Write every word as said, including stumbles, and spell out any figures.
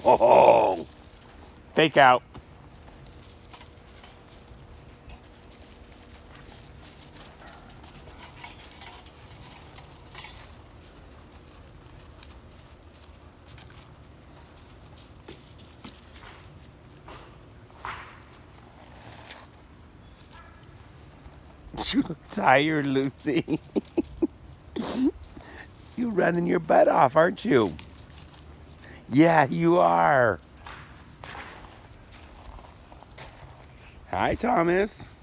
Oh, fake out. You look tired, Lucy. You're running your butt off, aren't you? Yeah, you are. Hi, Thomas.